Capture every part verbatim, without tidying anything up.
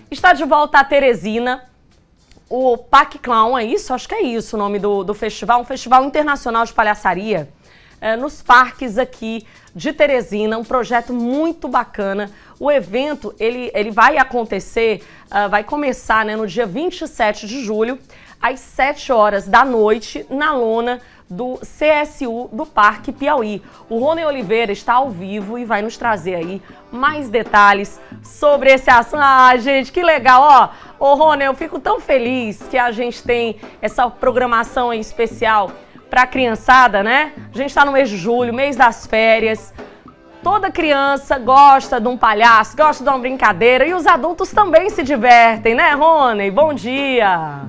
Está de volta a Teresina, o Parque Clown, é isso? Acho que é isso o nome do, do festival, um festival internacional de palhaçaria é, nos parques aqui de Teresina, um projeto muito bacana. O evento, ele, ele vai acontecer, uh, vai começar né, no dia vinte e sete de julho, às sete horas da noite, na lona do C S U do Parque Piauí. O Rony Oliveira está ao vivo e vai nos trazer aí mais detalhes sobre esse assunto. Ah, gente, que legal, ó. Ô, Rony, eu fico tão feliz que a gente tem essa programação aí especial para a criançada, né? A gente está no mês de julho, mês das férias. Toda criança gosta de um palhaço, gosta de uma brincadeira e os adultos também se divertem, né, Rony? Bom dia!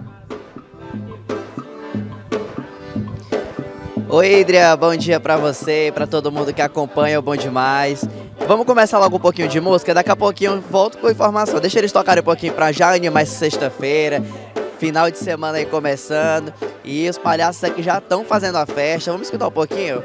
Oi, Idria, bom dia pra você e pra todo mundo que acompanha o Bom Demais. Vamos começar logo um pouquinho de música, daqui a pouquinho eu volto com informação. Deixa eles tocarem um pouquinho pra já animar essa sexta-feira, final de semana aí começando. E os palhaços aqui já estão fazendo a festa, vamos escutar um pouquinho?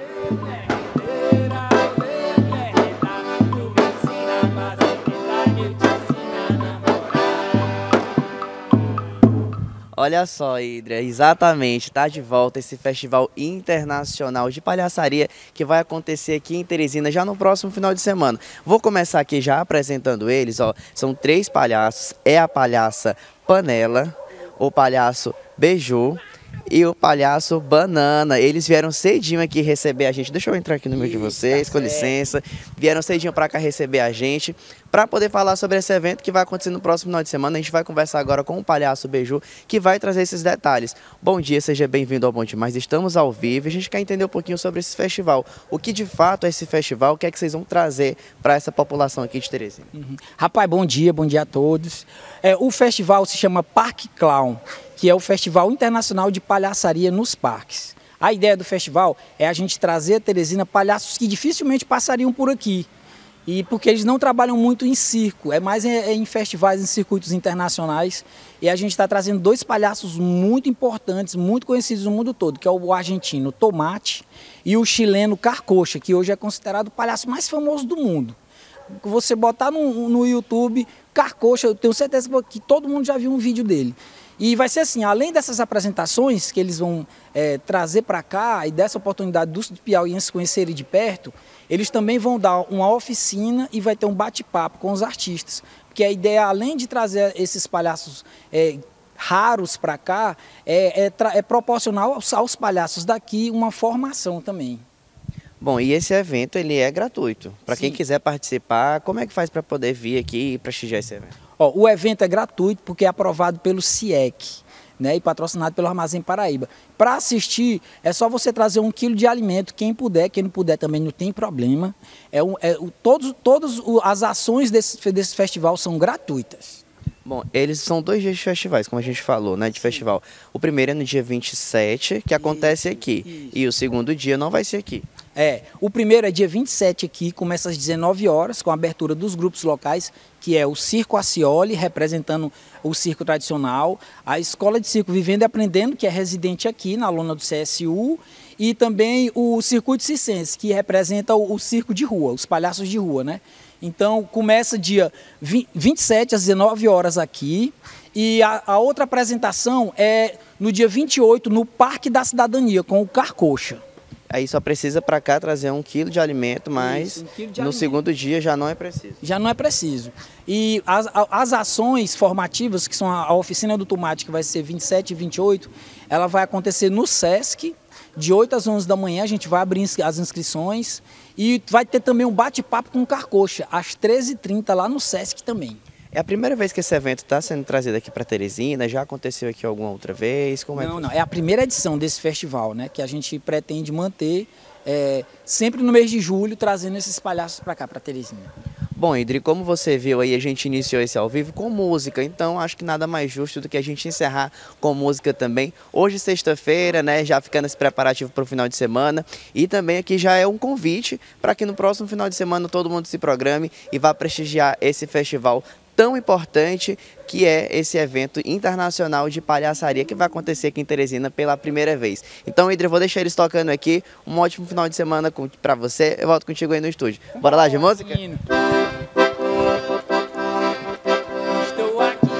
Olha só, Idria, exatamente, tá de volta esse Festival Internacional de Palhaçaria que vai acontecer aqui em Teresina já no próximo final de semana. Vou começar aqui já apresentando eles, ó, são três palhaços, é a palhaça Panela, o palhaço Beiju e o palhaço Banana. Eles vieram cedinho aqui receber a gente. Deixa eu entrar aqui no meio de vocês, com licença. Vieram cedinho para cá receber a gente, para poder falar sobre esse evento que vai acontecer no próximo final de semana. A gente vai conversar agora com o palhaço Beiju, que vai trazer esses detalhes. Bom dia, seja bem-vindo ao Bom Demais. Estamos ao vivo e a gente quer entender um pouquinho sobre esse festival. O que de fato é esse festival? O que é que vocês vão trazer para essa população aqui de Teresina? Uhum. Rapaz, bom dia, bom dia a todos. É, o festival se chama Parque Clown, que é o Festival Internacional de Palhaçaria nos Parques. A ideia do festival é a gente trazer a Teresina palhaços que dificilmente passariam por aqui. E porque eles não trabalham muito em circo, é mais em, em festivais, em circuitos internacionais. E a gente está trazendo dois palhaços muito importantes, muito conhecidos no mundo todo, que é o argentino Tomate e o chileno Carcocha, que hoje é considerado o palhaço mais famoso do mundo. Você botar no, no YouTube Carcocha, eu tenho certeza que todo mundo já viu um vídeo dele. E vai ser assim, além dessas apresentações que eles vão é, trazer para cá e dessa oportunidade dos piauienses conhecerem de perto, eles também vão dar uma oficina e vai ter um bate-papo com os artistas. Porque a ideia, além de trazer esses palhaços é, raros para cá, é, é, é proporcionar aos, aos palhaços daqui uma formação também. Bom, e esse evento ele é gratuito. Para quem quiser participar, como é que faz para poder vir aqui e prestigiar esse evento? Ó, o evento é gratuito porque é aprovado pelo C I E C, né, e patrocinado pelo Armazém Paraíba. Para assistir, é só você trazer um quilo de alimento, quem puder, quem não puder também não tem problema. É um, é, o, todos, todas as ações desse, desse festival são gratuitas. Bom, eles são dois dias de festivais, como a gente falou, né, de festival. O primeiro é no dia vinte e sete, que acontece aqui, isso. E o segundo dia não vai ser aqui. É, o primeiro é dia vinte e sete aqui, começa às dezenove horas, com a abertura dos grupos locais, que é o Circo Acioli, representando o circo tradicional, a Escola de Circo Vivendo e Aprendendo, que é residente aqui na lona do C S U, e também o Circuito Circense, que representa o, o circo de rua, os palhaços de rua, né? Então, começa dia vinte e sete às dezenove horas aqui, e a, a outra apresentação é no dia vinte e oito, no Parque da Cidadania, com o Carcocha. Aí só precisa para cá trazer um quilo de alimento, mas Isso, um quilo de no alimento. segundo dia já não é preciso. Já não é preciso. E as, as ações formativas, que são a, a oficina do tomate, que vai ser vinte e sete e vinte e oito, ela vai acontecer no Sesc, de oito às onze da manhã, a gente vai abrir as inscrições e vai ter também um bate-papo com o Carcocha, às treze e trinta lá no Sesc também. É a primeira vez que esse evento está sendo trazido aqui para Teresina? Já aconteceu aqui alguma outra vez? Como é não, que... não. É a primeira edição desse festival, né? Que a gente pretende manter é, sempre no mês de julho, trazendo esses palhaços para cá, para Teresina. Bom, Idri, como você viu aí, a gente iniciou esse ao vivo com música, então acho que nada mais justo do que a gente encerrar com música também. Hoje, sexta-feira, né, já ficando esse preparativo para o final de semana, e também aqui já é um convite para que no próximo final de semana todo mundo se programe e vá prestigiar esse festival tão importante que é esse evento internacional de palhaçaria que vai acontecer aqui em Teresina pela primeira vez. Então, Idri, eu vou deixar eles tocando aqui. Um ótimo final de semana para você. Eu volto contigo aí no estúdio. Bora lá de música? Estou aqui.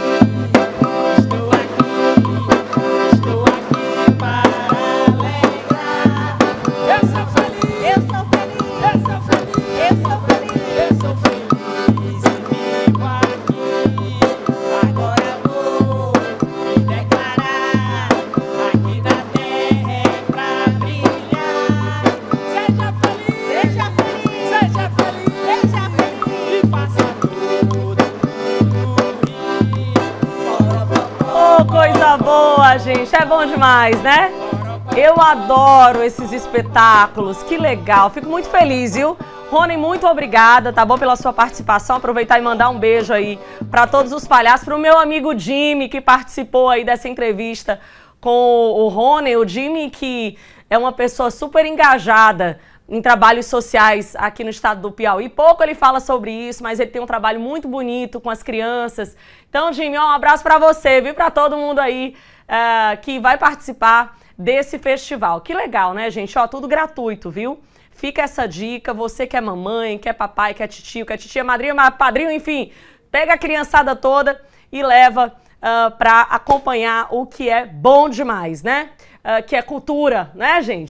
coisa boa, gente. É bom demais, né? Eu adoro esses espetáculos. Que legal. Fico muito feliz, viu? Rony, muito obrigada, tá bom, pela sua participação. Aproveitar e mandar um beijo aí para todos os palhaços, para o meu amigo Jimmy, que participou aí dessa entrevista com o Rony. O Jimmy, que é uma pessoa super engajada em trabalhos sociais aqui no estado do Piauí. Pouco ele fala sobre isso, mas ele tem um trabalho muito bonito com as crianças. Então, Jimmy, ó, um abraço para você, viu? Para todo mundo aí uh, que vai participar desse festival. Que legal, né, gente? Ó, tudo gratuito, viu? Fica essa dica, você que é mamãe, que é papai, que é titio, que é titia, madrinha, padrinho, enfim, pega a criançada toda e leva uh, para acompanhar o que é bom demais, né? Uh, que é cultura, né, gente?